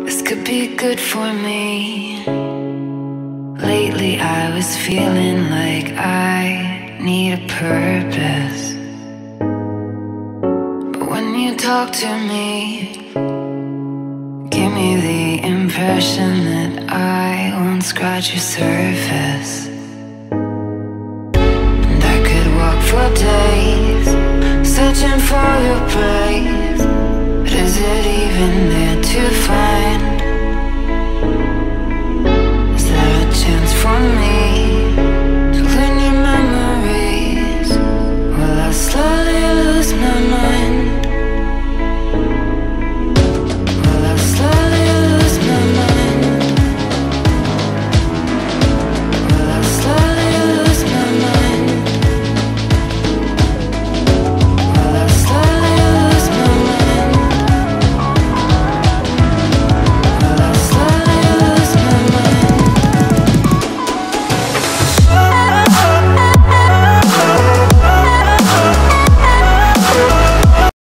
This could be good for me. Lately I was feeling like I need a purpose, but when you talk to me, give me the impression that I won't scratch your surface. And I could walk for days searching for your praise, but is it even